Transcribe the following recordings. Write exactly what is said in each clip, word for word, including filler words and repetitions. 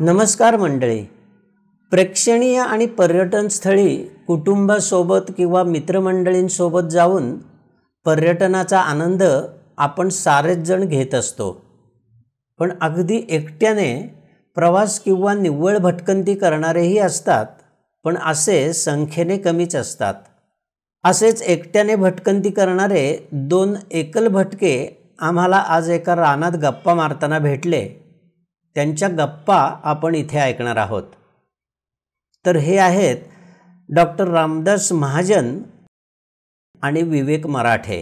नमस्कार मंडळी. प्रेक्षणीय आणि पर्यटन स्थळी कुटुंबासोबत किंवा मित्रमंडळींसोबत जाऊन पर्यटनाचा आनंद आपण सारेच जण घेत असतो. पण अगदी एकट्याने प्रवास किंवा निव्वळ भटकंती करणारेही असतात, पण असे संख्येने कमीच असतात. असेच एकट्याने भटकंती करणारे दोन एकल भटके आम्हाला आज एका रानात गप्पा मारताना भेटले. त्यांच्या गप्पा आपण इथे ऐकणार आहोत. तर हे आहेत डॉक्टर रामदास महाजन आणि विवेक मराठे.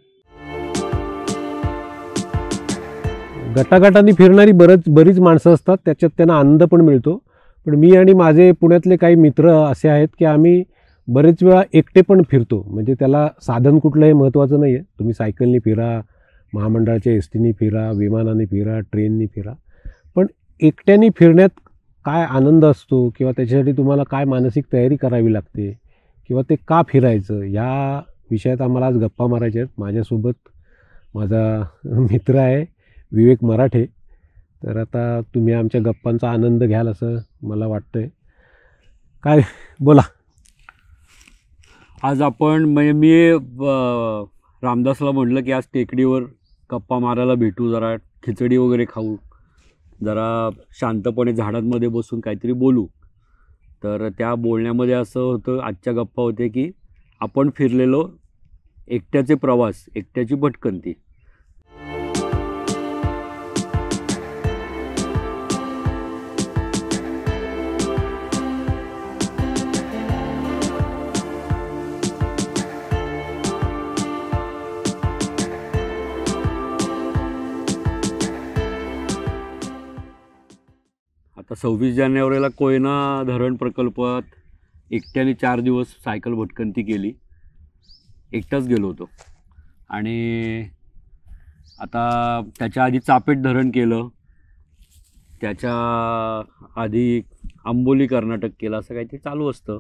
गटागटांनी फिरणारी बरंच बरीच माणसं असतात, त्याच्यात त्यांना आनंद पण मिळतो. पण मी आणि माझे पुण्यातले काही मित्र असे आहेत की आम्ही बरेच वेळा एकटे पण फिरतो. म्हणजे त्याला साधन कुठलंही महत्त्वाचं नाही आहे. तुम्ही सायकलनी फिरा, महामंडळाच्या एस टीनी फिरा, विमानाने फिरा, ट्रेननी फिरा. पण एकट्याने फिरण्यात काय आनंद असतो किंवा त्याच्यासाठी तुम्हाला काय मानसिक तयारी करावी लागते किंवा ते का फिरायचं, या विषयात आम्हाला आज गप्पा मारायच्या आहेत. माझ्यासोबत माझा मित्र आहे विवेक मराठे. तर आता तुम्ही आमच्या गप्पांचा आनंद घ्याल असं मला वाटतं आहे. काय बोला. आज आपण म्हणजे मी रामदासला म्हटलं की आज टेकडीवर गप्पा मारायला भेटू, जरा खिचडी वगैरे खाऊ, जरा शांतपणे झाडांमध्ये बसून काहीतरी बोलू. तर त्या बोलण्यामध्ये असं होतं, आजच्या गप्पा होते की आपण फिरलेलो एकट्याचे प्रवास, एकट्याची भटकंती. आता सव्वीस जानेवारीला कोयना धरण प्रकल्पात एकट्याने चार दिवस सायकल भटकंती केली. एकटाच गेलो होतो. आणि आता त्याच्या आधी चापेट धरण केलं, त्याच्या आधी आंबोली कर्नाटक केलं, असं काहीतरी चालू असतं.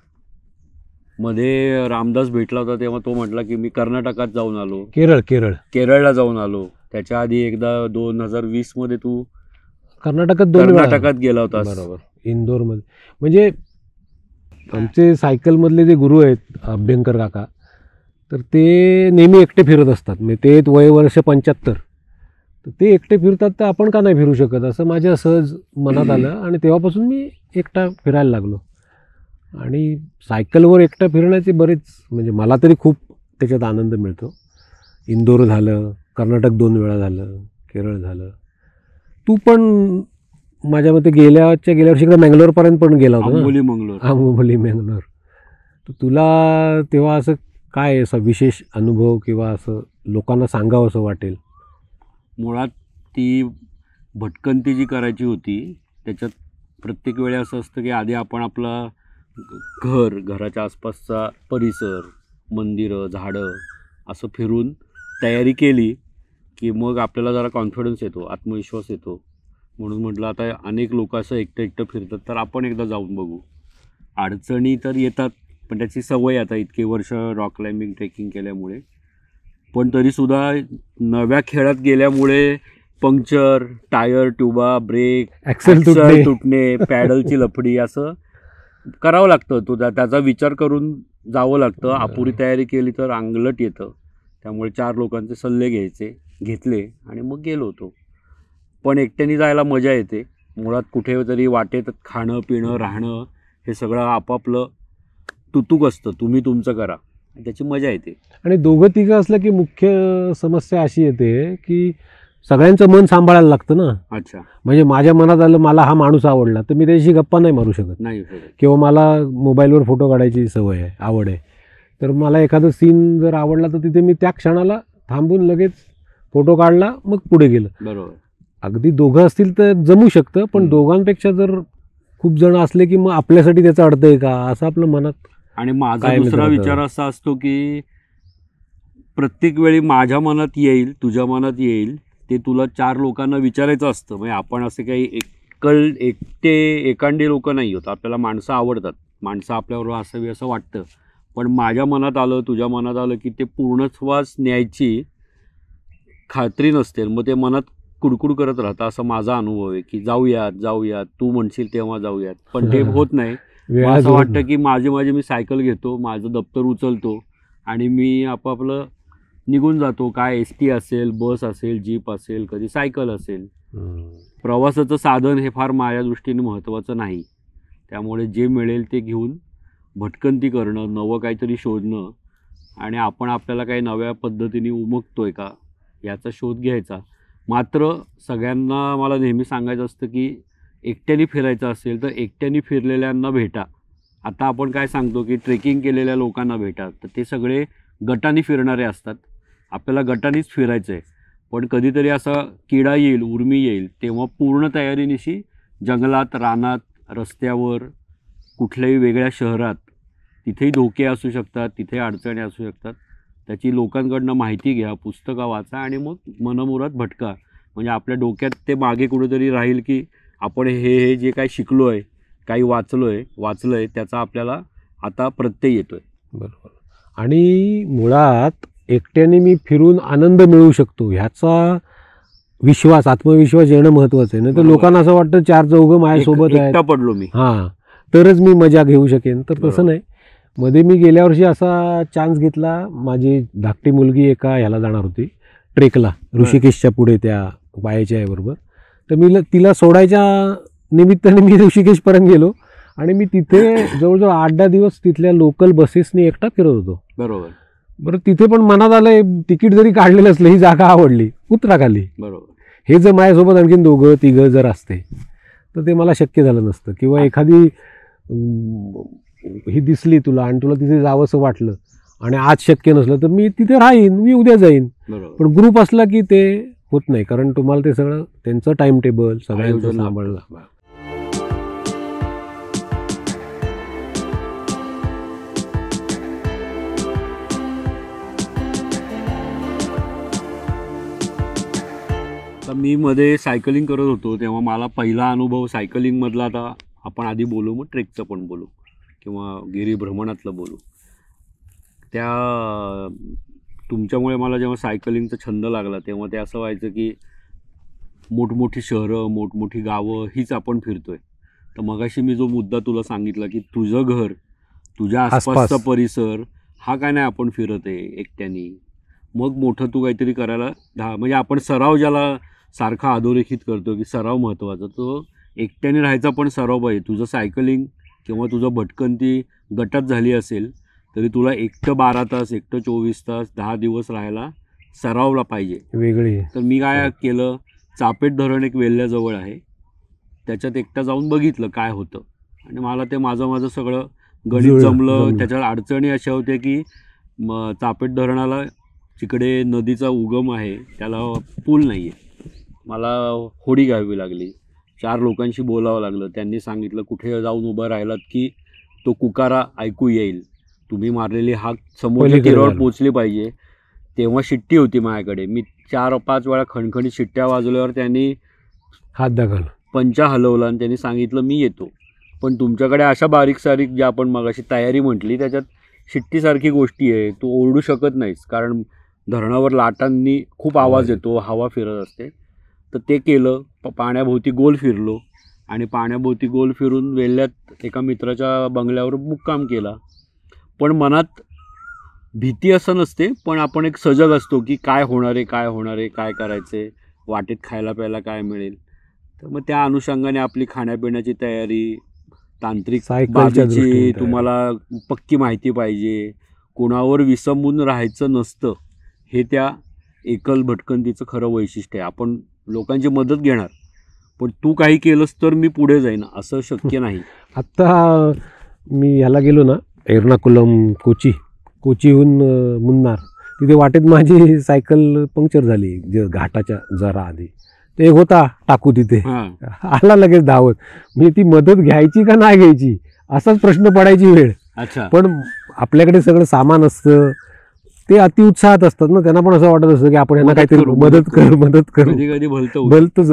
मध्ये रामदास भेटला होता तेव्हा तो म्हटला की मी कर्नाटकात जाऊन आलो, केरळ केरळ केरळला जाऊन आलो. त्याच्या आधी एकदा दोन हजार वीसमध्ये तू कर्नाटकात दोन कर्नाटकात गेला होतास. बरोबर, इंदोरमध्ये. म्हणजे आमचे सायकलमधले जे गुरु आहेत अभ्यंकर काका, तर ते नेहमी एकटे फिरत असतात. म्हणजे ते वय वर्ष पंच्याहत्तर, तर ते एकटे फिरतात, तर आपण का नाही फिरू शकत असं माझ्या सहज मनात आलं. आणि तेव्हापासून मी एकटा फिरायला लागलो. आणि सायकलवर एकटा फिरण्याचे बरेच, म्हणजे मला तरी खूप त्याच्यात आनंद मिळतो. इंदोर झालं, कर्नाटक दोन वेळा झालं, केरळ झालं. तू पण माझ्या मते गेल्याच्या गेल्या वर्षी इकडे मँगलोरपर्यंत पण गेला होता. आंबोली मंगलोर आंबोली मंगलोर. तर तुला तेव्हा असं काय असा विशेष अनुभव किंवा असं लोकांना सांगावं असं वाटेल? मुळात ती भटकंती जी करायची होती त्याच्यात प्रत्येक वेळी असं असतं की आधी आपण आपलं घर, घराच्या आसपासचा परिसर, मंदिरं, झाडं असं फिरून तयारी केली की मग आपल्याला जरा कॉन्फिडन्स येतो, आत्मविश्वास येतो. म्हणून म्हटलं आता अनेक लोक असं एकटं एकटं फिरतात, तर आपण एकदा जाऊन बघू. अडचणी तर येतात, पण त्याची सवय आता इतके वर्ष रॉक क्लाइम्बिंग, ट्रेकिंग केल्यामुळे. पण तरीसुद्धा नव्या खेळात गेल्यामुळे पंक्चर, टायर, ट्यूबा, ब्रेक, ॲक्सेल ॲक्सेल तुटणे, पॅडलची लफडी असं करावं लागतं. तो त्याचा विचार करून जावं लागतं. अपुरी तयारी केली तर अंगलट येतं. त्यामुळे चार लोकांचे सल्ले घ्यायचे, घेतले आणि मग गेलो होतो. पण एकट्याने जायला मजा येते. मुळात कुठे तरी वाटेत खाणं पिणं राहणं हे सगळं आपापलं तुतुक असतं, तुम्ही तुमचं करा, त्याची मजा येते. आणि दोघं तिघं असलं की मुख्य समस्या अशी येते की सगळ्यांचं मन सांभाळायला लागतं ना. अच्छा. म्हणजे माझ्या मनात आलं मला हा माणूस आवडला, तर मी त्याच्याशी गप्पा नाही मारू शकत. नाही. किंवा मला मोबाईलवर फोटो काढायची सवय आहे, आवड आहे. तर मला एखादं सीन जर आवडला तर तिथे मी त्या क्षणाला थांबून लगेच फोटो काढला, मग पुढे गेलं. बरोबर. अगदी दोघं असतील तर जमू शकतं, पण दोघांपेक्षा जर खूप जण असले की मग आपल्यासाठी त्याचा अर्थ आहे का असं आपलं मनात. आणि माझा दुसरा विचार असा असतो की प्रत्येक वेळी माझ्या मनात येईल, तुझ्या मनात येईल, ते तुला चार लोकांना विचारायचं असतं. म्हणजे आपण असे काही एकल एकटे एकांडी लोक नाही होत. आपल्याला माणसं आवडतात, माणसं आपल्याबरोबर असावी असं वाटतं. पण माझ्या मनात आलं, तुझ्या मनात आलं की ते पूर्णत्वास न्यायची खात्री नसते. मग ते मनात कुडकुड करत राहतं, असं माझा अनुभव आहे की जाऊयात जाऊयात तू म्हणशील तेव्हा जाऊयात, पण ते होत नाही. वेळा असं होत वाटतं नाही. की माझे माझे मी सायकल घेतो, माझं दप्तर उचलतो आणि मी आपापलं निघून जातो. काय एस टी असेल, बस असेल, जीप असेल, कधी सायकल असेल. हम्म. प्रवासाचं साधन हे फार माझ्या दृष्टीने महत्त्वाचं नाही. त्यामुळे जे मिळेल ते घेऊन भटकंती करणं, नवं काहीतरी शोधणं आणि आपण आपल्याला काही नव्या पद्धतीने उमगतोय का याचा शोध घ्यायचा. मात्र सगळ्यांना मला नेहमी सांगायचं असतं की एकट्याने फिरायचं असेल तर एकट्याने फिरलेल्यांना भेटा. आता आपण काय सांगतो की ट्रेकिंग केलेल्या लोकांना भेटा, तर ते सगळे गटाने फिरणारे असतात. आपल्याला गटानेच फिरायचं आहे, पण कधीतरी असा किडा येईल, उर्मी येईल, तेव्हा पूर्ण तयारीनिशी जंगलात, रानात, रस्त्यावर, कुठल्याही वेगळ्या शहरात, तिथेही धोके असू शकतात, तिथे अडचणी असू शकतात. त्याची लोकांकडनं माहिती घ्या, पुस्तकं वाचा आणि मग मनमुराद भटका. म्हणजे आपल्या डोक्यात ते मागे कुठेतरी राहील की आपण हे हे जे काही शिकलो आहे, काही वाचलो आहे वाचलं आहे त्याचा आपल्याला आता प्रत्यय येतो आहे. बरोबर. आणि मुळात एकट्याने मी फिरून आनंद मिळवू शकतो ह्याचा विश्वास, आत्मविश्वास येणं महत्त्वाचं आहे. नाही तर बरोबर. लोकांना असं वाटतं चार चौघं माझ्यासोबत आहेत, एकटा पडलो मी. हां, तरच मी मजा घेऊ शकेन. तर बरोबर. तसं नाही. मध्ये मी गेल्या वर्षी असा चान्स घेतला. माझी धाकटी मुलगी एका ह्याला जाणार होती ट्रेकला, ऋषिकेशच्या पुढे त्या बायाच्या आहे बरोबर. तर मी ल- तिला सोडायच्या निमित्ताने मी ऋषिकेशपर्यंत गेलो आणि मी तिथे जवळजवळ आठ दहा दिवस तिथल्या लोकल बसेसनी एकटा फिरत होतो. बरोबर बरं, तिथे पण मनात आलं तिकीट जरी काढलेलं असलं, ही जागा आवडली, उतरा खाली. बरोबर. हे जर माझ्यासोबत आणखीन दोघं तिघं जर असते तर ते मला शक्य झालं नसतं. किंवा एखादी अं, ही दिसली तुला आणि तुला तिथे जावंसं वाटलं आणि आज शक्य नसलं तर मी तिथे राहीन, मी उद्या जाईन. बरोबर. पण ग्रुप असला की ते होत नाही, कारण तुम्हाला ते सगळं त्यांचं टाइम टेबल सगळ्यांचं आयोजन सांभाळलं. लागतं. तर मी मध्ये सायकलिंग करत होतो तेव्हा मला पहिला अनुभव सायकलिंगमधला, आता आपण आधी बोलू मग ट्रेकचं पण बोलू किंवा गिरीभ्रमणातलं बोलू. त्या तुमच्यामुळे मला जेव्हा सायकलिंगचा छंद लागला तेव्हा ते असं व्हायचं की मोठमोठी शहरं, मोठमोठी गावं हीच आपण फिरतोय. तर मगाशी मी जो मुद्दा तुला सांगितला की तुझं घर, तुझ्या आसपासचा आसपास. परिसर हा काय नाही आपण फिरत आहे एकट्याने. मग मोठं तू काहीतरी करायला धा म्हणजे आपण सराव ज्याला सारखा अधोरेखित करतो की सराव महत्त्वाचा, तो एकट्याने राहायचा पण सराव पाहिजे. तुझं सायकलिंग किंवा तुझं भटकंती गटात झाली असेल तरी तुला एकटं बारा तास, एकटं चोवीस तास, दहा दिवस राहायला सरावला पाहिजे. वेगळी. तर मी काय केलं, चापेट धरण एक वेल्ह्याजवळ आहे, त्याच्यात एकटा जाऊन बघितलं काय होतं आणि मला ते माझं माझं सगळं गणित जुळलं, जमलं. जमलं. त्याच्यात अडचणी अशा होत्या की म चापेट धरणाला जिकडे नदीचा उगम आहे त्याला पूल नाही आहे. मला होडी घ्यावी लागली, चार लोकांशी बोलावं लागलं. त्यांनी सांगितलं कुठे जाऊन उभं राहिलात की तो कुकारा ऐकू येईल, तुम्ही मारलेली हाक समोरच्या पलीकडे तीरावर झालं. पोचली पाहिजे. तेव्हा शिट्टी होती माझ्याकडे, मी चार पाच वेळा खणखणीत शिट्ट्या वाजवल्यावर त्यांनी हात दाखल. पंचा हलवला आणि त्यांनी सांगितलं मी येतो, पण तुमच्याकडे अशा बारीक सारीक ज्या आपण मगाशी तयारी म्हटली त्याच्यात शिट्टीसारखी गोष्टी आहे, तू ओरडू शकत नाहीस कारण धरणावर लाटांनी खूप आवाज येतो, हवा फिरत असते. तर ते केलं, प पाण्याभोवती गोल फिरलो आणि पाण्याभोवती गोल फिरून वेल्ह्यात एका मित्राच्या बंगल्यावर मुक्काम केला. पण मनात भीती असं नसते, पण आपण एक सजग असतो की काय होणार आहे, काय होणार आहे, काय करायचं आहे, वाटेत खायला प्यायला काय मिळेल. तर मग त्या अनुषंगाने आपली खाण्यापिण्याची तयारी, तांत्रिक सायकलच्या बाबीची दृष्टीने तयारी. तुम्हाला पक्की माहिती पाहिजे, कोणावर विसंबून राहायचं नसतं. हे त्या एकल भटकंतीचं खरं वैशिष्ट्य आहे. आपण लोकांची मदत घेणार, पण तू काही केलंस तर मी पुढे जाईन असं शक्य नाही. आत्ता मी ह्याला गेलो ना, एर्नाकुलम, कोची, कोचीहून अ, मुन्नार, तिथे वाटेत माझी सायकल पंक्चर झाली ज घाटाच्या जरा आधी. ते एक होता टाकू तिथे, हां आला लगेच धावत. मी ती मदत घ्यायची का नाही घ्यायची असाच प्रश्न पडायची वेळ. अच्छा. पण आपल्याकडे सगळं सामान असतं, ते अतिउत्साहात असतात ना, त्यांना पण असं वाटत असतं की आपण यांना मदत काहीतरी करू, मदत मदत करू मदत करू कधी कधी भलतं होतं. भलतंच.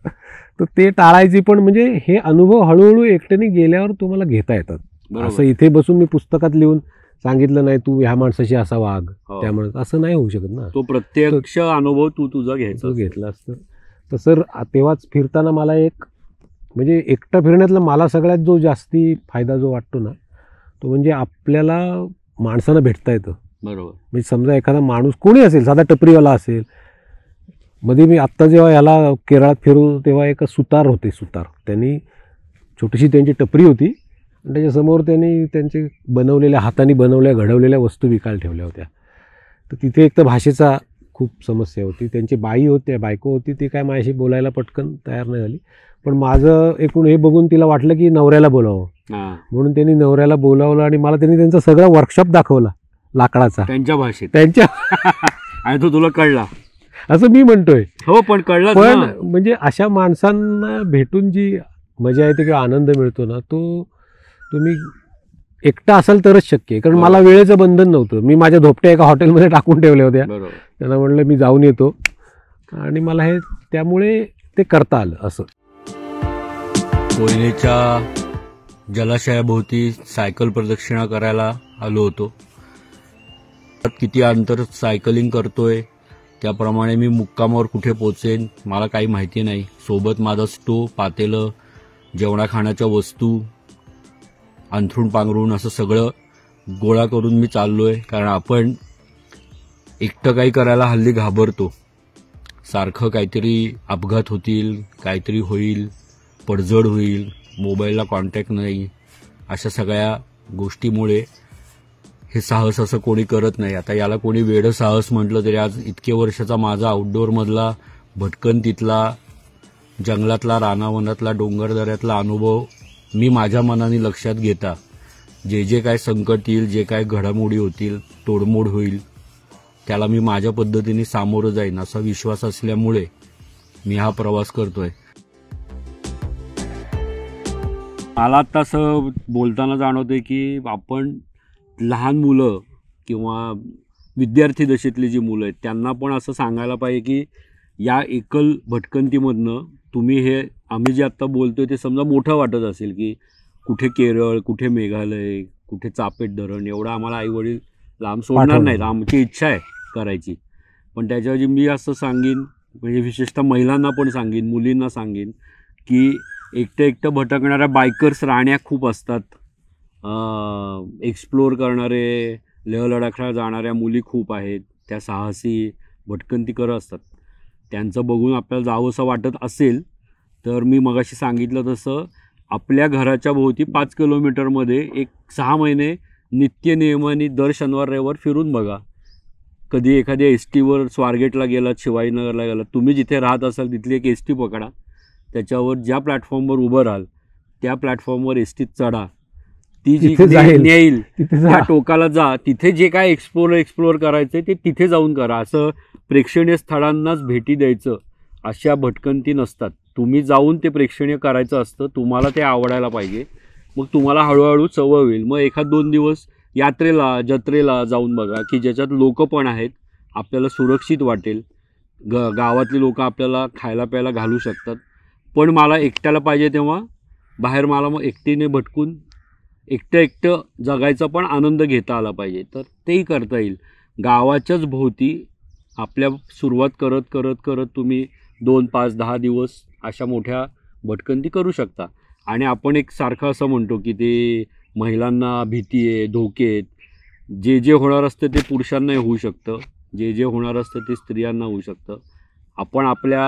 तर ते टाळायची. पण म्हणजे हे अनुभव हळूहळू एकट्याने गेल्यावर तुम्हाला घेता येतात. बरोबर. असं इथे बसून मी पुस्तकात लिहून सांगितलं नाही तू ह्या माणसाशी असा वाग, हो. त्यामुळे असं नाही होऊ शकत ना. तो प्रत्यक्ष अनुभव तू तुझा घ्यायचा तो असतो. घेतला असतं. तर सर तेव्हाच फिरताना मला एक म्हणजे एकटं फिरण्यातला मला सगळ्यात जो जास्ती फायदा जो वाटतो ना तो म्हणजे आपल्याला माणसानं भेटता येतं. बरोबर. म्हणजे समजा एखादा माणूस कोणी असेल, साधा टपरीवाला असेल. मध्ये मी आत्ता जेव्हा ह्याला केरळात फिरू तेव्हा एक सुतार होते, सुतार त्यांनी छोटीशी त्यांची टपरी होती आणि त्याच्यासमोर त्यांनी त्यांचे बनवलेल्या हाताने बनवल्या घडवलेल्या वस्तू विकायला ठेवल्या होत्या. तर तिथे एक तर भाषेचा खूप समस्या होती. त्यांची बाई होती, बायको होती, ती काय माझ्याशी बोलायला पटकन तयार नाही झाली. पण माझं एकूण हे बघून तिला वाटलं की नवऱ्याला बोलावं, म्हणून त्यांनी नवऱ्याला बोलावलं आणि मला त्यांनी त्यांचा सगळा वर्कशॉप दाखवला लाकडाचा त्यांच्या भाषेत, त्यांच्या आणि तो तुला कळला असं मी म्हणतोय. हो, पण कळलं. पण म्हणजे अशा माणसांना भेटून जी मजा येते किंवा आनंद मिळतो ना तो तुम्ही एकटा असाल तरच शक्य आहे. कारण मला वेळेचं बंधन नव्हतं. मी माझ्या धोपट्या एका हॉटेलमध्ये टाकून ठेवल्या होत्या. त्यांना म्हणलं मी जाऊन येतो आणि मला हे त्यामुळे ते करता आलं. असं कोयनेच्या जलाशयाभोवती सायकल प्रदक्षिणा करायला आलो होतो. किती अंतर सायकलिंग करतोय त्याप्रमाणे मी मुक्कामावर कुठे पोचेन मला काही माहिती नाही. सोबत माझा स्टोव, पातेलं, जेवणा खाण्याच्या वस्तू, अंथरूण पांघरूण असं सगळं गोळा करून मी चाललोय. कारण आपण एकटं काही करायला हल्ली घाबरतो. सारखं काहीतरी अपघात होतील, काहीतरी होईल, पडझड होईल, मोबाईलला कॉन्टॅक्ट नाही, अशा सगळ्या गोष्टीमुळे हे साहस असं कोणी करत नाही. आता याला कोणी वेडं साहस म्हटलं तरी आज इतके वर्षाचा माझा आउटडोअरमधला भटकंतीतला, जंगलातला, रानावनातला, डोंगरदऱ्यातला अनुभव मी माझ्या मनाने लक्षात घेता जे जे काय संकट येईल, जे काय घडामोडी होतील, तोडमोड होईल, त्याला मी माझ्या पद्धतीने सामोरं जाईन असा विश्वास असल्यामुळे मी हा प्रवास करतोय. मला आता असं बोलताना जाणवतंय की आपण लहान मुलं किंवा विद्यार्थी दशेतली जी मुलं आहेत त्यांना पण असं सांगायला पाहिजे की या एकल भटकंतीमधनं तुम्ही हे आम्ही जे आत्ता बोलतोय ते समजा मोठं वाटत असेल की कुठे केरळ, कुठे मेघालय, कुठे चापेट धरण, एवढं आम्हाला आईवडील लांब सोडणार नाहीत. आमची इच्छा आहे करायची. पण त्याच्याऐवजी मी असं सांगेन, म्हणजे विशेषतः महिलांना पण सांगेन, मुलींना सांगेन की एकटं एकटं भटकणाऱ्या बायकर्स राण्या खूप असतात. एक्सप्लोअर करणारे, लेह लडाखला जाणाऱ्या मुली खूप आहेत. त्या साहसी भटकंती करत असतात. त्यांचं बघून आपल्याला जावंसं वाटत असेल तर मी मगाशी सांगितलं तसं आपल्या घराच्या भोवती पाच किलोमीटरमध्ये एक सहा महिने नित्य नियमाने दर शनिवार रविवार फिरून बघा. कधी एखाद्या एस टीवर स्वारगेटला गेलात, शिवाजीनगरला गेलात, तुम्ही जिथे राहत असाल तिथली एक एस टी पकडा. त्याच्यावर ज्या प्लॅटफॉर्मवर उभं राहाल त्या प्लॅटफॉर्मवर एस टीत चढा. ती जी नेईल त्या टोकाला जा. तिथे जे काय एक्सप्लोर एक्सप्लोअर करायचं ते तिथे जाऊन करा. असं प्रेक्षणीय स्थळांनाच भेटी द्यायचं अशा भटकंती नसतात. तुम्ही जाऊन ते प्रेक्षणीय करायचं असतं. तुम्हाला ते आवडायला पाहिजे. मग तुम्हाला हळूहळू सवय होईल. मग एखाद दोन दिवस यात्रेला, जत्रेला जाऊन बघा की ज्याच्यात लोक पण आहेत, आपल्याला सुरक्षित वाटेल. ग गावातली लोक आपल्याला खायला प्यायला घालू शकतात. पण मला एकट्याला पाहिजे तेव्हा बाहेर मला मग एकटीने भटकून एकटं एकटं जगायचा पण आनंद घेता आला पाहिजे. तर तेही करता येईल. गावाच्याच भोवती आपल्या सुरुवात करत करत करत तुम्ही दोन पाच दहा दिवस अशा मोठ्या भटकंती करू शकता. आणि आपण एक सारखं असं म्हणतो की ते महिलांना भीती आहे, धोके आहेत. जे जे होणार असतं ते पुरुषांनाही होऊ शकतं, जे जे होणार असतं ते स्त्रियांना होऊ शकतं. आपण आपल्या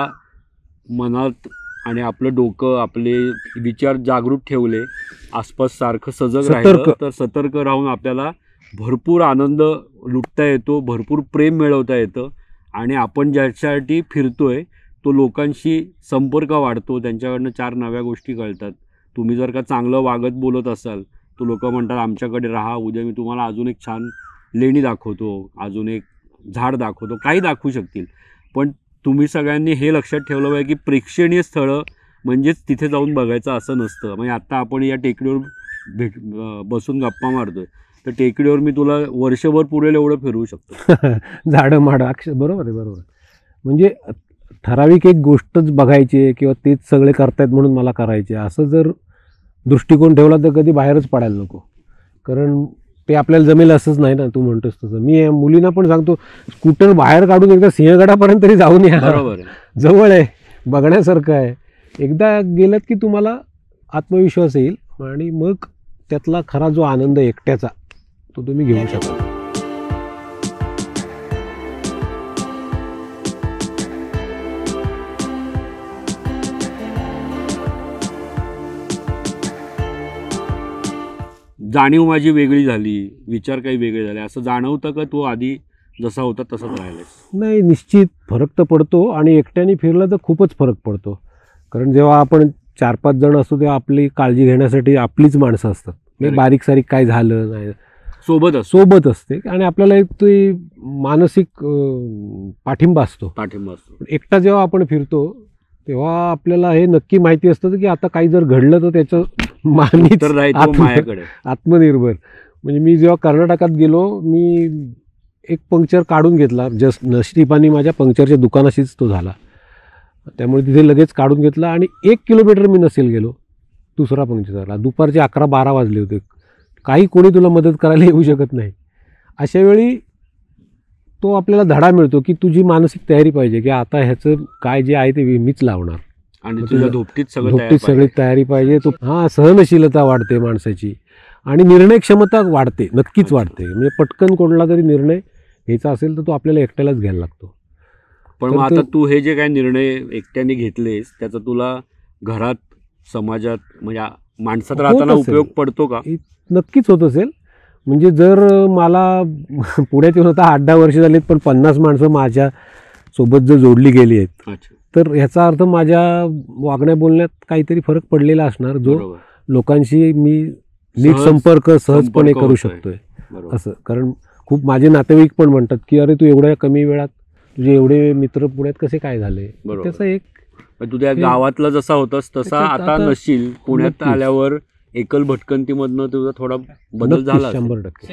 मनात आणि आपलं डोकं, आपले विचार जागृत ठेवले, आसपास सारखं सजग राहिलं तर सतर्क राहून आपल्याला भरपूर आनंद लुटता येतो, भरपूर प्रेम मिळवता येतं. आणि आपण ज्याच्यासाठी फिरतोय तो लोकांशी संपर्क वाढतो, त्यांच्याकडनं चार नव्या गोष्टी कळतात. तुम्ही जर का चांगलं वागत बोलत असाल तो लोक म्हणतात आमच्याकडे राहा, उद्या मी तुम्हाला अजून एक छान लेणी दाखवतो, अजून एक झाड दाखवतो, काही दाखवू शकतील. पण तुम्ही सगळ्यांनी हे लक्षात ठेवलं पाहिजे की प्रेक्षणीय स्थळं म्हणजेच तिथे जाऊन बघायचं असं नसतं. म्हणजे आत्ता आपण या टेकडीवर भेट बसून गप्पा मारतोय तर टेकडीवर मी तुला वर्षभर पुरेल एवढं फिरवू शकतो. झाडं माडं अक्ष बरोबर आहे, बरोबर. म्हणजे ठराविक एक गोष्टच बघायची किंवा तेच सगळे करतायत म्हणून मला करायचे असं जर दृष्टिकोन ठेवला तर कधी बाहेरच पडायला नको. कारण ते आपल्याला जमेल असंच नाही ना, तू म्हणतोस तसं. मी मुलींना पण सांगतो स्कूटर बाहेर काढून एकदा सिंहगडापर्यंत तरी जाऊन या, बरोबर आहे, जवळ आहे. बघण्यासारखं आहे. एकदा गेलात की तुम्हाला आत्मविश्वास येईल आणि मग त्यातला खरा जो आनंद एकट्याचा तो तुम्ही घेऊ शकाल. जाणीव माझी वेगळी झाली, विचार काही वेगळे झाले, असं जाणवतं का तू आधी जसा होता तसाच राहिलास? नाही, निश्चित फरक तर पडतो आणि एकट्याने फिरलं तर खूपच फरक पडतो. कारण जेव्हा आपण चार पाच जण असतो तेव्हा आपली काळजी घेण्यासाठी आपलीच माणसं असतात. म्हणजे बारीक सारीक काय झालं नाही सोबत सोबत असते आणि आपल्याला एक ते मानसिक पाठिंबा असतो पाठिंबा असतो. एकटा जेव्हा आपण फिरतो तेव्हा आपल्याला हे नक्की माहिती असतं की आता काही जर घडलं तर त्याचं माणूस तर राहतो माझ्याकडे. आत्मनिर्भर. म्हणजे मी जेव्हा कर्नाटकात गेलो, मी एक पंक्चर काढून घेतला. जस्ट नशिबाने माझ्या पंक्चरच्या दुकानाशीच तो झाला, त्यामुळे तिथे लगेच काढून घेतला आणि एक किलोमीटर मी नसेल गेलो, दुसरा पंक्चर झाला. दुपारचे अकरा बारा वाजले होते. काही कोणी तुला मदत करायला येऊ शकत नाही. अशा वेळी तो आपल्याला धडा मिळतो की तुझी मानसिक तयारी पाहिजे की आता ह्याचं काय जे आहे ते मीच लावणार आणि तुझ्या धोपटीत सगळं धोपटीत सगळी तयारी पाहिजे. तो हां सहनशीलता वाढते माणसाची आणि निर्णय क्षमता वाढते, नक्कीच वाढते. म्हणजे पटकन कोणला तरी निर्णय घ्यायचा असेल तर तो आपल्याला एकट्यालाच घ्यायला लागतो. पण मग आता तू हे जे काही निर्णय एकट्याने घेतलेस त्याचा तुला घरात, समाजात, म्हणजे माणसात राहताना उपयोग पडतो का? नक्कीच होत असेल. म्हणजे जर मला पुण्यात येऊन आता आठ दहा वर्ष झालीत पण पन्नास माणसं माझ्या सोबत जर जोडली गेली आहेत तर ह्याचा अर्थ माझ्या वागण्या बोलण्यात काहीतरी फरक पडलेला असणार, जो लोकांशी मी नीट संपर्क सहजपणे करू शकतोय असं. कारण खूप माझे नातेवाईक पण म्हणतात की अरे तू एवढ्या कमी वेळात तुझे एवढे मित्र पुण्यात कसे काय झाले. त्याचं एक तुझ्या गावातला जसा होतास तसा आता नशील, पुण्यात आल्यावर एकल भटकंतीमधनं तुझा थोडा बदल झाला. शंभर टक्के.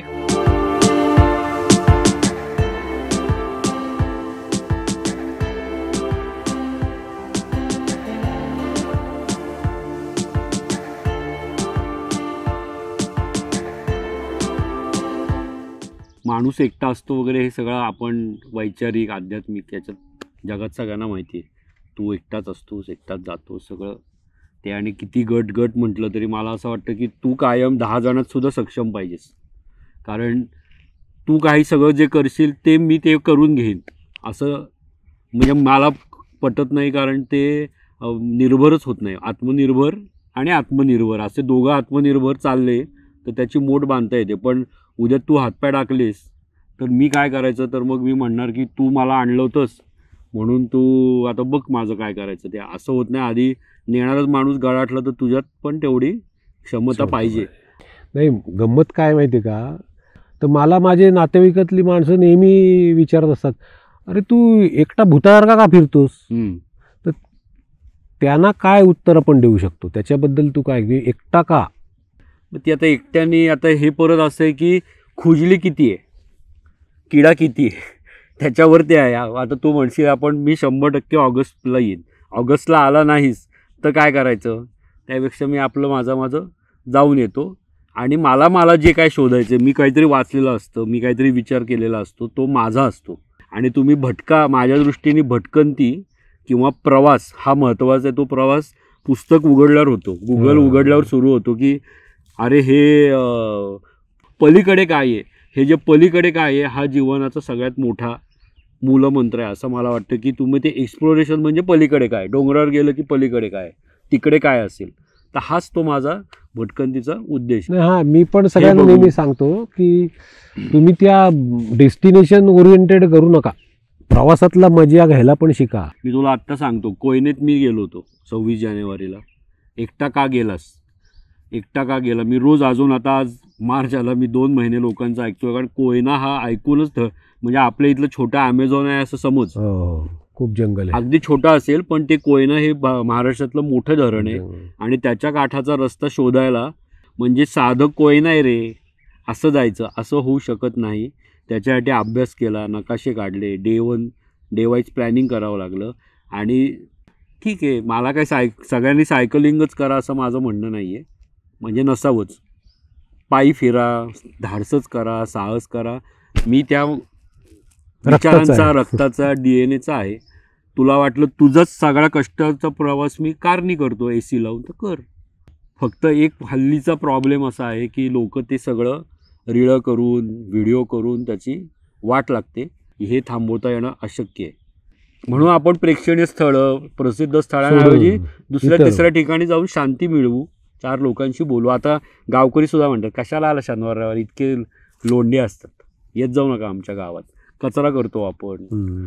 माणूस एकटा असतो वगैरे हे सगळं आपण वैचारिक आध्यात्मिक याच्यात जगात सगळ्यांना माहिती आहे. तू एकटाच असतोस, एकटाच जातोस सगळं ते. आणि किती गट गट म्हटलं तरी मला असं वाटतं की तू कायम दहा जणात सुद्धा सक्षम पाहिजेस. कारण तू काही सगळं जे करशील ते मी ते करून घेईन असं म्हणजे मला पटत नाही. कारण ते निर्भरच होत नाही. आत्मनिर्भर आणि आत्मनिर्भर असे दोघं आत्मनिर्भर चालले तर त्याची मोठ बांधता येते. पण उद्या तू हातपाय टाकलेस तर मी काय करायचं? तर मग मी म्हणणार की तू मला आणलं होतंस म्हणून तू आता बघ माझं काय करायचं ते. असं होत नाही. आधी नेणारच माणूस गळाटला तर तुझ्यात पण तेवढी क्षमता पाहिजे. नाही, गंमत काय माहिती का, तर मला माझे नातेवाईकातली माणसं नेहमी विचारत असतात अरे तू एकटा भूतासारखा का फिरतोस. तर त्यांना काय उत्तर आपण देऊ शकतो त्याच्याबद्दल? तू काय एकटा का? ती आता एकट्याने आता हे परत असं आहे की खुजली किती आहे, किडा किती आहे त्याच्यावरती आहे. आता तू म्हणशील आपण मी शंभर टक्के ऑगस्टला येईन, ऑगस्टला आला नाहीस तर काय करायचं? त्यापेक्षा मी आपलं माझं माझं जाऊन येतो आणि मला मला जे काय शोधायचं, मी काहीतरी वाचलेलं असतं, मी काहीतरी विचार केलेला असतो, तो माझा असतो. आणि तुम्ही भटका, माझ्या दृष्टीने भटकंती किंवा प्रवास हा महत्त्वाचा आहे. तो प्रवास पुस्तक उघडल्यावर होतो, गुगल उघडल्यावर सुरू होतो की अरे हे पलीकडे काय आहे, हे जे पलीकडे काय आहे हा जीवनाचा सगळ्यात मोठा मूलमंत्र आहे असं मला वाटतं. की तुम्ही ते एक्सप्लोरेशन म्हणजे पलीकडे काय, डोंगरावर गेलं की पलीकडे काय, तिकडे काय असेल, तर हाच तो माझा भटकंतीचा उद्देश. हां, मी पण सगळ्यांना नेहमी सांगतो की तुम्ही त्या डेस्टिनेशन ओरिएंटेड करू नका, प्रवासातला मजा घ्यायला पण शिका. मी तुला आत्ता सांगतो, कोयनेत मी गेलो होतो सव्वीस जानेवारीला. एकटा का गेलास? एकटा का गेला? मी रोज अजून आता आज मार्च आला, मी दोन महिने लोकांचं ऐकतोय. कारण कोयना हा ऐकूनच म्हणजे आपल्या इथलं छोटा ॲमेझॉन आहे असं समज. खूप जंगल आहे, अगदी छोटा असेल पण ते कोयना हे महाराष्ट्रातलं मोठं धरण आहे. आणि त्याच्या काठाचा रस्ता शोधायला म्हणजे साधं कोयना आहे रे असं जायचं असं होऊ शकत नाही. त्याच्यासाठी अभ्यास केला, नकाशे काढले, day one day wise planning करावं लागलं. आणि ठीक आहे, मला काय साय सगळ्यांनी सायकलिंगच करा असं माझं म्हणणं नाही आहे, म्हणजे नसावंच. पायी फिरा, धाडसच करा, साहस करा. मी त्या विचारांचा, रक्ताचा, डी एन एचा आहे. तुला वाटलं तुझंच सगळा कष्टाचा प्रवास मी कारनी करतो ए सी लावून, तर कर. फक्त एक हल्लीचा प्रॉब्लेम असा आहे की लोक ते सगळं रीळं करून व्हिडिओ करून त्याची वाट लागते, हे थांबवता येणं अशक्य आहे. म्हणून आपण प्रेक्षणीय स्थळं, प्रसिद्ध स्थळांऐवजी दुसऱ्या तिसऱ्या ठिकाणी जाऊन शांती मिळवू, चार लोकांशी बोलू. आता गावकरी सुद्धा म्हणतात कशाला आला शनिवार रविवार, इतके लोंढे असतात, येत जाऊ नका आमच्या गावात, कचरा करतो आपण.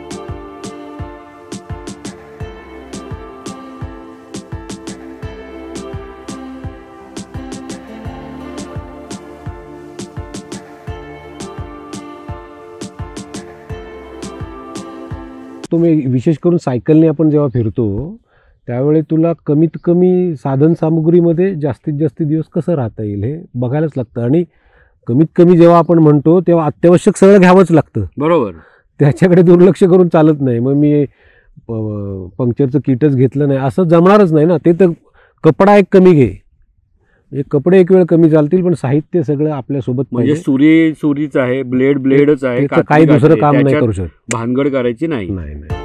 तुम्ही विशेष करून सायकलने आपण जेव्हा फिरतो त्यावेळी तुला कमीत कमी साधन सामुग्रीमध्ये जास्तीत जास्त दिवस कसं राहता येईल हे बघायलाच लागतं. आणि कमीत कमी जेव्हा आपण म्हणतो तेव्हा अत्यावश्यक सगळं घ्यावंच लागतं. बरोबर, त्याच्याकडे दुर्लक्ष करून चालत नाही. मग मी पंक्चरचं किटच घेतलं नाही असं जमणारच नाही ना. ते तर कपडा एक कमी घे, म्हणजे कपडे एक वेळ कमी चालतील पण साहित्य सगळं आपल्यासोबत म्हणजे सुरी सुरीच आहे, ब्लेड ब्लेडच आहे, काही दुसरं काम नाही करू शकत, भानगड करायची नाही. नाही नाही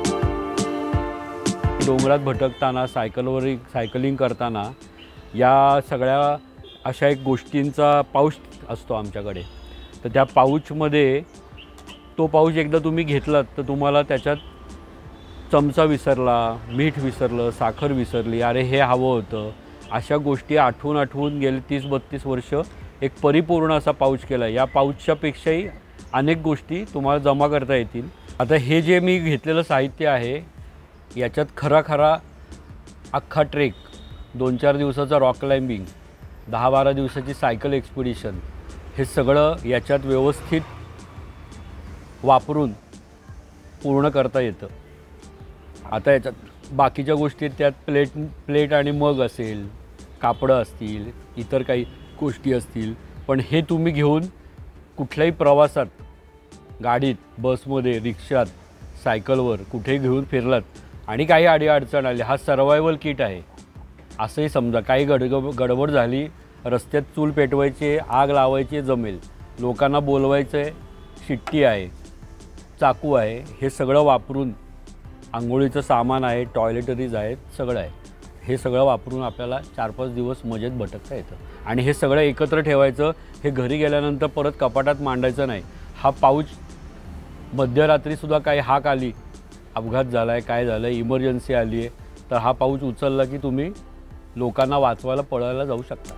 डोंगरात भटकताना, सायकलवर सायकलिंग करताना या सगळ्या अशा एक गोष्टींचा पाऊच असतो आमच्याकडे. तर त्या पाऊचमध्ये तो पाऊच एकदा तुम्ही घेतलात तर तुम्हाला त्याच्यात चमचा विसरला, मीठ विसरलं, साखर विसरली, अरे हे हवं होतं, अशा गोष्टी आठवून आठवून गेले तीस बत्तीस वर्ष एक परिपूर्ण असा पाऊच केला. या पाऊचच्यापेक्षाही अनेक गोष्टी तुम्हाला जमा करता येतील. आता हे जे मी घेतलेलं साहित्य आहे याच्यात खरा खरा अख्खा ट्रेक, दोन चार दिवसाचा रॉक क्लाइम्बिंग, दहा बारा दिवसाची सायकल एक्सपिडिशन, हे सगळं याच्यात व्यवस्थित वापरून पूर्ण करता येतं. आता याच्यात बाकीच्या गोष्टी त्यात प्लेट प्लेट आणि मग असेल, कापडं असतील, इतर काही गोष्टी असतील, पण हे तुम्ही घेऊन कुठल्याही प्रवासात, गाडीत, बसमध्ये, रिक्षात, सायकलवर कुठेही घेऊन फिरलात आणि काही अडीअडचण आली, हा सर्वायवल किट आहे असंही समजा. काही गड गडबड झाली, रस्त्यात चूल पेटवायची, आग लावायची, जमेल, लोकांना बोलवायचं आहे, शिट्टी आहे, चाकू आहे, हे सगळं वापरून, आंघोळीचं सामान आहे, टॉयलेटरीज आहेत, सगळं आहे, हे सगळं वापरून आपल्याला चार पाच दिवस मजेत भटकता येतं. आणि हे सगळं एकत्र ठेवायचं, हे घरी गेल्यानंतर परत कपाटात मांडायचं नाही. हा पाऊच मध्यरात्रीसुद्धा काही हाक आली, अपघात झाला आहे, काय झालं आहे, इमर्जन्सी आली आहे, तर हा पाऊच उचलला की तुम्ही लोकांना वाचवायला पळायला जाऊ शकता.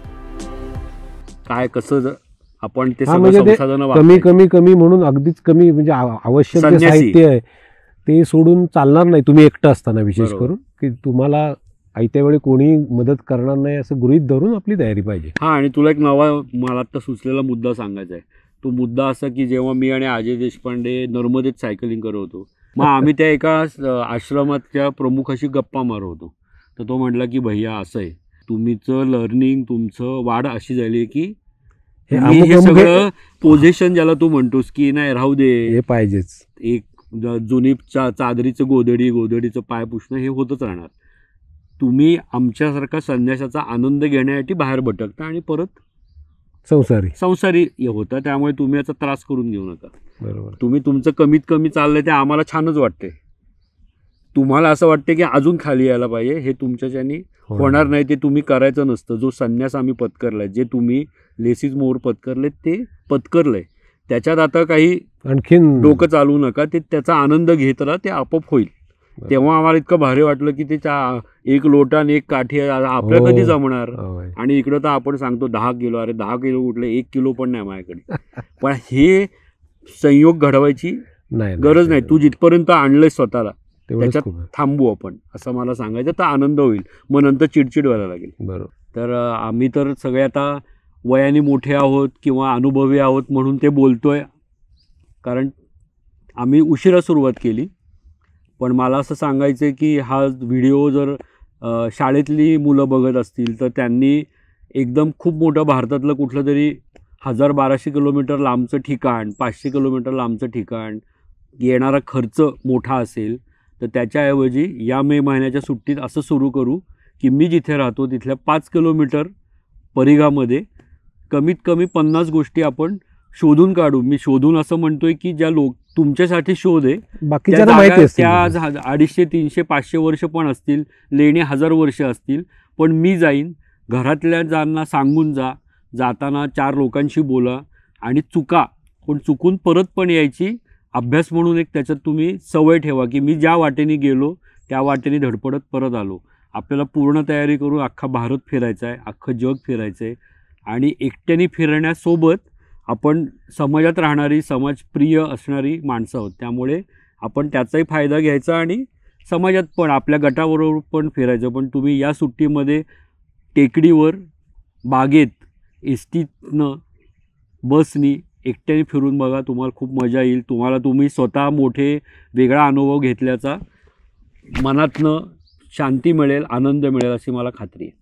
काय कसं आपण ते कमी कमी कमी म्हणून अगदीच कमी, म्हणजे आवश्यक जे साहित्य आहे ते सोडून चालणार नाही. तुम्ही एकटं असताना विशेष करून की तुम्हाला आयत्या वेळी कोणी मदत करणार नाही असं गृहीत धरून आपली तयारी पाहिजे. हां, आणि तुला एक नवा मला आत्ता सुचलेला मुद्दा सांगायचा आहे. तो मुद्दा असा की जेव्हा मी आणि अजय देशपांडे नर्मदेत सायकलिंग करत होतो, मग आम्ही त्या एका आश्रमाच्या प्रमुखाशी गप्पा मारत होतो. तर तो म्हटला की भैया असं आहे, तुमचं लर्निंग, तुमचं वाढ अशी झाली की हे सगळं पोझिशन ज्याला तू म्हणतोस की नाही राहू दे, हे पाहिजेच, एक जुनी चा चादरीचं गोधडी, गोधडीचं पाय पुसणं हे होतच राहणार. तुम्ही आमच्यासारखा संन्यासाचा आनंद घेण्यासाठी बाहेर भटकता आणि परत संसारी संसारी होता. त्यामुळे तुम्ही याचा त्रास करून घेऊ नका. बरोबर, तुम्ही तुमचं कमीत कमी चाललंय ते आम्हाला छानच वाटते. तुम्हाला असं वाटते की अजून खाली यायला पाहिजे, हे तुमच्याच्यानी होणार नाही. ते तुम्ही करायचं नसतं. जो संन्यास आम्ही पत्करलाय, जे तुम्ही लेसीज मोर पत्करले ते पत्करलंय, त्याच्यात आता काही आणखीन डोकं चालवू नका. ते त्याचा आनंद घेत राहा, ते आपोआप होईल. तेव्हा आम्हाला इतकं भारी वाटलं की ते एक लोटा आणि एक काठी आपल्या कधी जमणार. आणि इकडं तर आपण सांगतो दहा किलो, अरे दहा किलो कुठले, एक किलो पण नाही माझ्याकडे. पण हे संयोग घडवायची गरज नाही. तू जिथपर्यंत आणलंय स्वतःला त्याच्यात थांबू आपण, असं मला सांगायचं. तर आनंद होईल, मग नंतर चिडचिड व्हायला लागेल. बरोबर. तर आम्ही तर सगळे आता वयाने मोठे आहोत किंवा अनुभवी आहोत म्हणून ते बोलतोय, कारण आम्ही उशिरा सुरुवात केली. पण मला असं सांगायचं आहे की हा व्हिडिओ जर शाळेतली मुलं बघत असतील तर त्यांनी एकदम खूप मोठं भारतातलं कुठलं तरी हजार बाराशे किलोमीटर लांबचं ठिकाण, पाचशे किलोमीटर लांबचं ठिकाण, येणारा खर्च मोठा असेल, तर त्याच्याऐवजी या मे महिन्याच्या सुट्टीत असं सुरू करू की मी जिथे राहतो तिथल्या पाच किलोमीटर परिघामध्ये कमीत कमी पन्नास गोष्टी आपण शोधून काढू. मी शोधून असं म्हणतोय की ज्या लोक तुमच्यासाठी शोध आहे, त्या बाकीच्यांना माहिती जागा असते. त्या झा- अडीचशे तीनशे पाचशे वर्ष पण असतील, लेणे हजार वर्ष असतील, पण मी जाईन घरातल्या ज्यांना सांगून जा, जाताना चार लोकांशी बोला आणि चुका पण चुकून परत पण यायची अभ्यास म्हणून एक त्याच्यात तुम्ही सवय ठेवा की मी ज्या वाटेने गेलो त्या वाटेने धडपडत परत आलो. आपल्याला पूर्ण तयारी करून अख्खा भारत फिरायचा आहे, अख्खं जग फिरायचं आहे आणि एकट्याने फिरण्यासोबत आपण समाजात राहणारी समाजप्रिय असणारी माणसं आहोत. त्यामुळे आपण त्याचाही फायदा घ्यायचा आणि समाजात पण आपल्या गटाबरोबर पण फिरायचं. पण तुम्ही या सुट्टीमध्ये टेकडीवर, बागेत, एस टीनं, बसनी एकट्याने फिरून बघा. तुम्हाला खूप मजा येईल. तुम्हाला तुम्ही स्वतः मोठे वेगळा अनुभव घेतल्याचा मनातनं शांती मिळेल, आनंद मिळेल अशी मला खात्री आहे.